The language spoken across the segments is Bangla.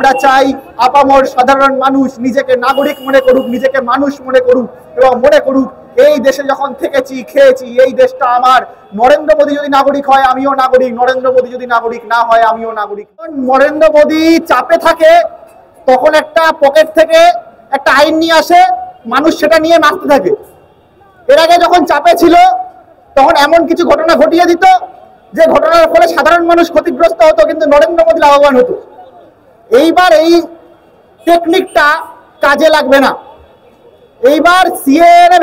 আমরা চাই আপামর সাধারণ মানুষ নিজেকে নাগরিক মনে করুক, নিজেকে মানুষ মনে করুক এবং মনে করুক এই দেশে যখন থেকেছি খেয়েছি এই দেশটা আমার। নরেন্দ্র মোদী যদি নাগরিক হয় আমিও নাগরিক, নরেন্দ্র মোদী যদি নাগরিক না হয় আমিও নাগরিক। নরেন্দ্র মোদী চাপে থাকে তখন একটা পকেট থেকে একটা আইন নিয়ে আসে, মানুষ সেটা নিয়ে নাচতে থাকে। এর আগে যখন চাপে ছিল তখন এমন কিছু ঘটনা ঘটিয়ে দিত যে ঘটনার ফলে সাধারণ মানুষ ক্ষতিগ্রস্ত হতো, কিন্তু নরেন্দ্র মোদী লাভবান হতো। এইবার এই টেকনিকটা কাজে লাগবে না। এইবার সিএএ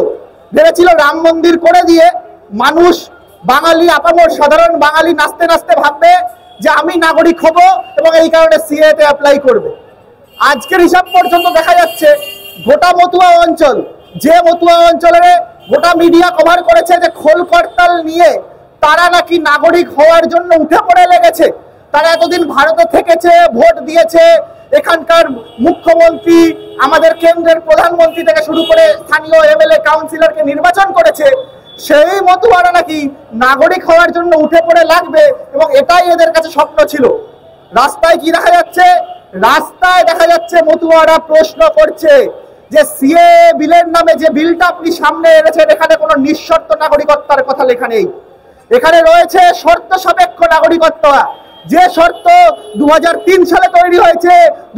ভেবেছিল রাম মন্দির করে দিয়ে মানুষ বাঙালি আপামর সাধারণ বাঙালি নাচতে নাচতে ভাববে যে আমি নাগরিক হব এবং এই কারণে সিএএ অ্যাপ্লাই করবে। আজকের হিসাব পর্যন্ত দেখা যাচ্ছে গোটা মতুয়া অঞ্চল, যে মতুয়া অঞ্চলে গোটা মিডিয়া কভার করেছে যে খোল করতাল নিয়ে তারা নাকি নাগরিক হওয়ার জন্য উঠে পড়ে লেগেছে। তারা এতদিন ভারতে থেকেছে, ভোট দিয়েছে, এখানকার মুখ্যমন্ত্রী, আমাদের কেন্দ্রের প্রধানমন্ত্রী থেকে শুরু করে স্থানীয় এমএলএ কাউন্সিলরকে নির্বাচন করেছে। সেই মতুয়ারা নাকি নাগরিক হওয়ার জন্য উঠে পড়ে লাগবে এবং এটাই এদের কাছে স্বপ্ন ছিল। রাস্তায় কি দেখা যাচ্ছে? রাস্তায় দেখা যাচ্ছে মতুয়ারা প্রশ্ন করছে যে সিএএ বিলের নামে যে বিলটা আপনি সামনে এনেছেন এখানে কোনো নিঃশর্ত নাগরিকত্বের কথা লেখা নেই। এখানে রয়েছে শর্ত সাপেক্ষ নাগরিকত্ব, যে শর্ত 2003 সালে তৈরি হয়েছে,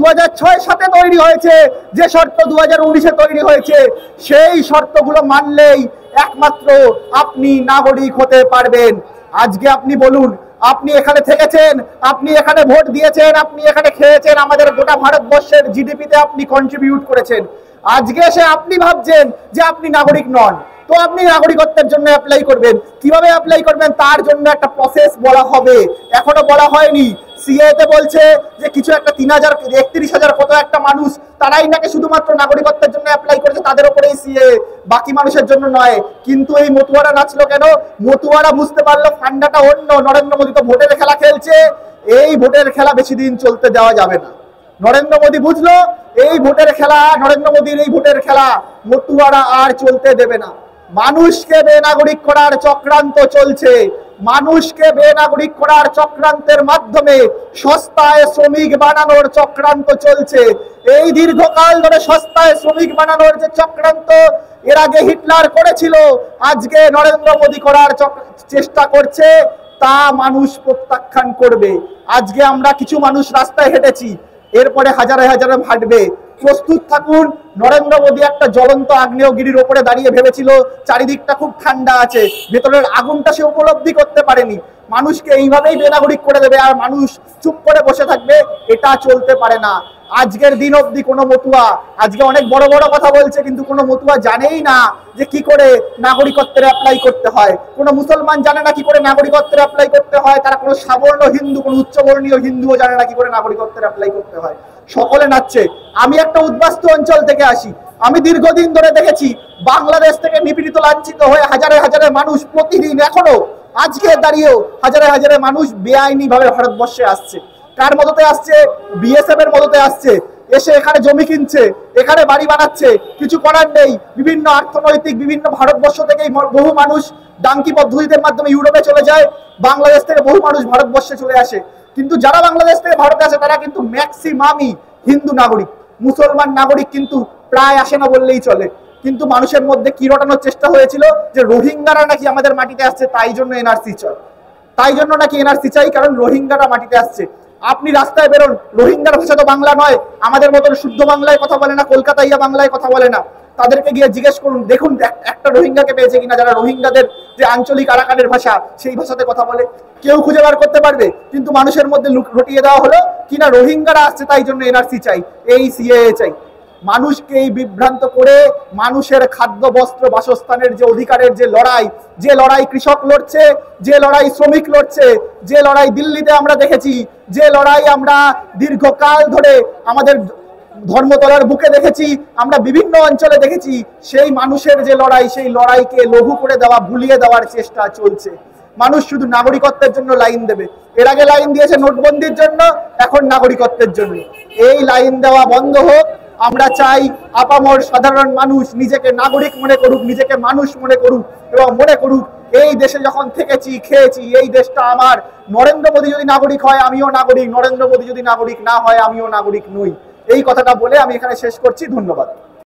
2006 তৈরি হয়েছে, যে শর্ত 2019 তৈরি হয়েছে। সেই শর্তগুলো মানলেই একমাত্র আপনি নাগরিক হতে পারবেন। আজকে আপনি বলুন, আপনি এখানে থেকেছেন, আপনি এখানে ভোট দিয়েছেন, আপনি এখানে খেয়েছেন, আমাদের গোটা ভারতবর্ষের জিডিপিতে আপনি কন্ট্রিবিউট করেছেন। আজকে এসে আপনি ভাবছেন যে আপনি নাগরিক নন, তো আপনি নাগরিকত্বের জন্য অ্যাপ্লাই করবেন। কিভাবে অ্যাপ্লাই করবেন তার জন্য একটা প্রসেস বলা হবে, এখনো বলা হয়নি। সিএতে বলছে যে কিছু একটা 31,000 কত একটা মানুষ তারাই নাকি শুধুমাত্র নাগরিকত্বের জন্য অ্যাপ্লাই করেছে, তাদের উপরেই সিএ, বাকি মানুষের জন্য নয়। কিন্তু এই মতুয়ারা নাচলো কেন? মতুয়ারা বুঝতে পারলো ফান্ডাটা অন্য। নরেন্দ্র মোদী তো ভোটের খেলা খেলছে, এই ভোটের খেলা বেশি দিন চলতে দেওয়া যাবে না। নরেন্দ্র মোদী বুঝলো এই ভোটের খেলা, নরেন্দ্র মোদীর এই ভোটের খেলা মতুয়ারা আর চলতে দেবে না। মানুষকে বেনাগরিক করার চক্রান্ত চলছে, মানুষকে বেনাগরিক করার চক্রান্তের মাধ্যমে সস্তায় শ্রমিক বানানোর চক্রান্ত চলছে। এই দীর্ঘকাল ধরে সস্তায় শ্রমিক বানানোর যে চক্রান্ত এর আগে হিটলার করেছিল, আজকে নরেন্দ্র মোদী করার চেষ্টা করছে, তা মানুষ প্রত্যাখ্যান করবে। আজকে আমরা কিছু মানুষ রাস্তায় হেঁটেছি, এরপরে হাজারে হাজারে হাঁটবে। প্রস্তুত থাকুন। নরেন্দ্র মোদী একটা জ্বলন্ত আগ্নেয়গিরির ওপরে দাঁড়িয়ে ভেবেছিল চারিদিকটা খুব ঠান্ডা আছে, ভেতরের আগুনটা সে উপলব্ধি করতে পারেনি। মানুষকে এইভাবেই বেনাগরিক করে দেবে আর মানুষ চুপ করে বসে থাকবে, এটা চলতে পারে না। আজকের দিন অবধি কোনো মতুয়া, আজকে অনেক বড় বড় কথা বলছে কিন্তু কোনো মতুয়া জানেই না যে কি করে নাগরিকত্বের অ্যাপ্লাই করতে হয়। কোনো মুসলমান জানে না কি করে নাগরিকত্বের অ্যাপ্লাই করতে হয়, তারা কোনো সাবর্ণ হিন্দু, কোনো উচ্চবর্ণীয় হিন্দুও জানে না কি করে নাগরিকত্বের অ্যাপ্লাই করতে হয়। সকলে নাচছে। আমি একটা উদ্বাস্তু অঞ্চল থেকে আসি, আমি দীর্ঘদিন ধরে দেখেছি বাংলাদেশ থেকে নিপীড়িত লাঞ্ছিত হয়ে হাজারে হাজারে মানুষ প্রতিদিন, এখনো আজকে দাঁড়িয়েও হাজারে হাজারে মানুষ বেআইনি ভাবে ভারতবর্ষে আসছে। কার মদতে আসছে? বিএসএফ এর মদতে আসছে। এসে এখানে জমি কিনছে, এখানে বাড়ি বানাচ্ছে, কিছু করার নেই। বিভিন্ন অর্থনৈতিক বিভিন্ন ভারতবর্ষ থেকে বহু মানুষ ডাঙ্কি পদ্ধতির মাধ্যমে ইউরোপে চলে যায়, বাংলাদেশ থেকে বহু মানুষ ভারতবর্ষে চলে আসে। কিন্তু যারা বাংলাদেশ থেকে ভারতে আসে তারা কিন্তু ম্যাক্সিমামই হিন্দু নাগরিক, মুসলমান নাগরিক কিন্তু প্রায় আসে না বললেই চলে। কিন্তু মানুষের মধ্যে কি রটানোর চেষ্টা হয়েছিল যে রোহিঙ্গারা নাকি আমাদের মাটিতে আসছে, তাই জন্য এনআরসি চাই, তাই জন্য নাকি এনআরসি চাই, কারণ রোহিঙ্গারা মাটিতে আসছে। আপনি রাস্তায় বেরোন, রোহিঙ্গার ভাষা তো বাংলা নয়, আমাদের মতন শুদ্ধ বাংলায় কথা বলে না, কলকাতাইয়া বাংলায় কথা বলে না। তাদেরকে গিয়ে জিজ্ঞেস করুন, দেখুন একটা রোহিঙ্গাকে পেয়েছে কিনা যারা রোহিঙ্গাদের যে আঞ্চলিক আরাকানের ভাষা সেই ভাষাতে কথা বলে। কেউ খুঁজে বার করতে পারবে? কিন্তু মানুষের মধ্যে রটিয়ে দেওয়া হলো কিনা রোহিঙ্গারা আসছে তাই জন্য এনআরসি চাই, এই সিএএ চাই। মানুষকে এই বিভ্রান্ত করে মানুষের খাদ্য, বস্ত্র, বাসস্থানের যে অধিকারের যে লড়াই কৃষক লড়ছে, যে লড়াই শ্রমিক লড়ছে, যে লড়াই দিল্লিতে আমরা দেখেছি, যে লড়াই আমরা দীর্ঘকাল ধরে আমাদের ধর্মতলার বুকে দেখেছি, আমরা বিভিন্ন অঞ্চলে দেখেছি, সেই মানুষের যে লড়াই, সেই লড়াইকে লঘু করে দেওয়া, ভুলিয়ে দেওয়ার চেষ্টা চলছে। মানুষ শুধু নাগরিকত্বের জন্য লাইন দেবে। এর আগে লাইন দিয়েছে নোটবন্দির জন্য, এখন নাগরিকত্বের জন্য। এই লাইন দেওয়া বন্ধ হোক। আমরা চাই আপামর সাধারণ মানুষ নিজেকে নাগরিক মনে করুক, নিজেকে মানুষ মনে করুক এবং মনে করুক এই দেশে যখন থেকেছি খেয়েছি, এই দেশটা আমার। নরেন্দ্র মোদী যদি নাগরিক হয় আমিও নাগরিক, নরেন্দ্র মোদী যদি নাগরিক না হয় আমিও নাগরিক নই। এই কথাটা বলে আমি এখানে শেষ করছি। ধন্যবাদ।